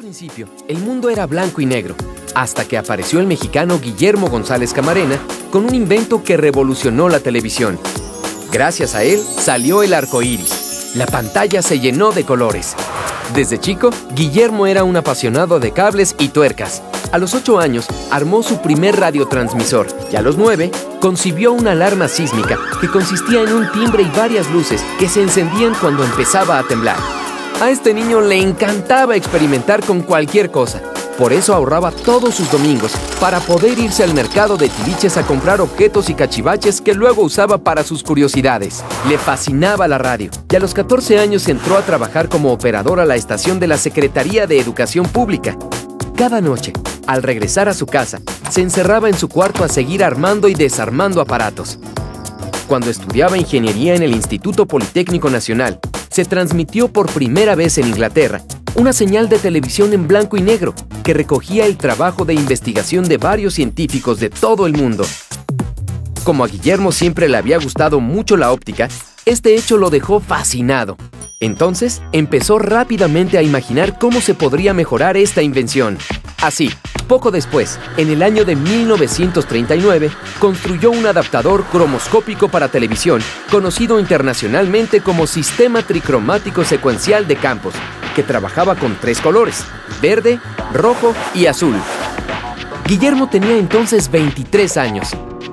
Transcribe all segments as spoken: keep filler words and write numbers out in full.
principio, el mundo era blanco y negro, hasta que apareció el mexicano Guillermo González Camarena con un invento que revolucionó la televisión. Gracias a él salió el arco iris. La pantalla se llenó de colores. Desde chico, Guillermo era un apasionado de cables y tuercas. A los ocho años, armó su primer radiotransmisor y a los nueve, concibió una alarma sísmica que consistía en un timbre y varias luces que se encendían cuando empezaba a temblar. A este niño le encantaba experimentar con cualquier cosa. Por eso ahorraba todos sus domingos para poder irse al mercado de tiliches a comprar objetos y cachivaches que luego usaba para sus curiosidades. Le fascinaba la radio y a los catorce años entró a trabajar como operador a la estación de la Secretaría de Educación Pública. Cada noche, al regresar a su casa, se encerraba en su cuarto a seguir armando y desarmando aparatos. Cuando estudiaba ingeniería en el Instituto Politécnico Nacional, se transmitió por primera vez en Inglaterra una señal de televisión en blanco y negro que recogía el trabajo de investigación de varios científicos de todo el mundo. Como a Guillermo siempre le había gustado mucho la óptica, este hecho lo dejó fascinado. Entonces, empezó rápidamente a imaginar cómo se podría mejorar esta invención. Así, poco después, en el año de mil novecientos treinta y nueve, construyó un adaptador cromoscópico para televisión, conocido internacionalmente como Sistema Tricromático Secuencial de Campos, que trabajaba con tres colores: verde, rojo y azul. Guillermo tenía entonces veintitrés años.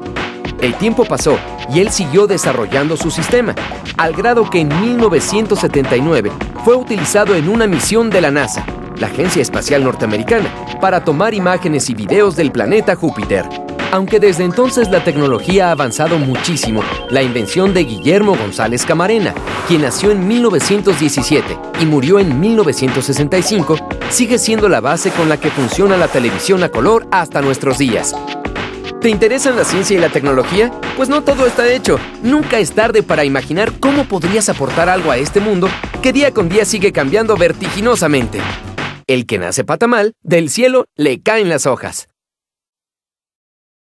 El tiempo pasó y él siguió desarrollando su sistema, al grado que en mil novecientos setenta y nueve fue utilizado en una misión de la NASA, la Agencia Espacial Norteamericana, para tomar imágenes y videos del planeta Júpiter. Aunque desde entonces la tecnología ha avanzado muchísimo, la invención de Guillermo González Camarena, quien nació en mil novecientos diecisiete y murió en mil novecientos sesenta y cinco, sigue siendo la base con la que funciona la televisión a color hasta nuestros días. ¿Te interesan la ciencia y la tecnología? Pues no todo está hecho. Nunca es tarde para imaginar cómo podrías aportar algo a este mundo que día con día sigue cambiando vertiginosamente. El que nace pata mal, del cielo le caen las hojas.